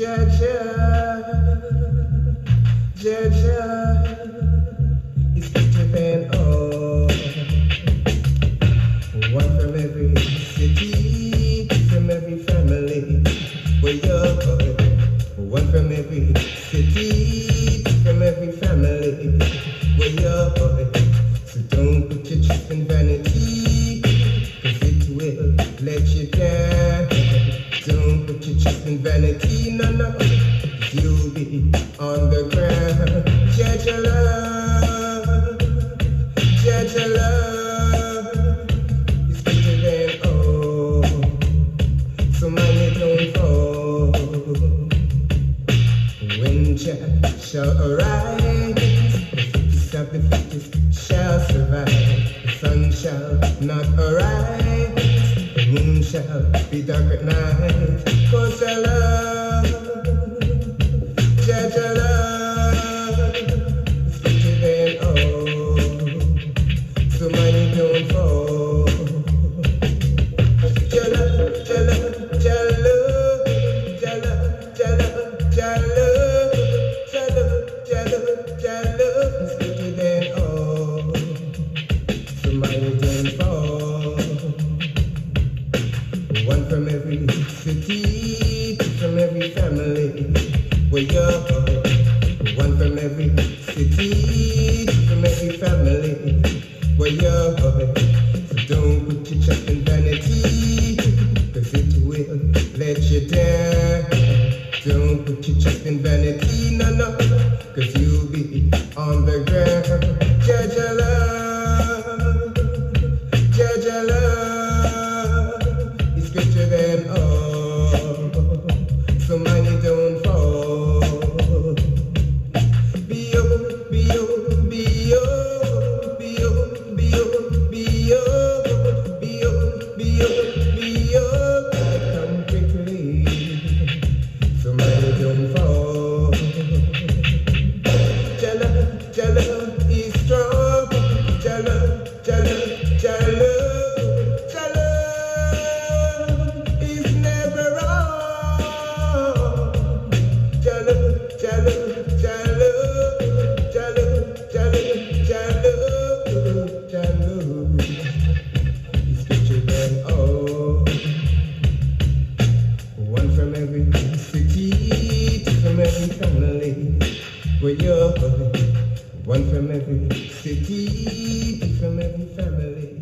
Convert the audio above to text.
Jaja, Jaja is better than all. One from every city, from every family. Where you're one from every city, from every family. Where you're so don't put your trust in vanity, 'cause it will let you down. Don't put your trust in vanity, no, no, 'cause you'll be on the ground. Jaja love, Jaja love is better than all. So mind you don't fall. When Jah shall arise, the fittest of the fittest shall survive. The sun shall not arise, the moon shall be dark at night. 'Cause I love, Jaja love is better than all. So mind you don't fall. Jala, Jala, Jala, Jala, Jala, Jala, Jala, Jala, Jala is better than all. So mind you don't fall. One from every city, from every family. Where you're one from every city, from every family. Where you're so don't put your trust in vanity, 'cause it will let you down. Don't put your trust in vanity, no, no, 'cause you'll be on the ground. Jaja love, Jaja love is greater than all. So mind you don't fall. Be-o, be-o, be-o, be-o, be-o, be-o, be-o, be-o, be-o, come quickly. So mind you don't fall. Jala, Jala is strong. Jala, Jala, Jala, Jala is never wrong. Jala, Jala, Jala, Jala, Jala, Jala, Jala is better than all. One from every city, two from every family. Where you're one from every city, two from every family.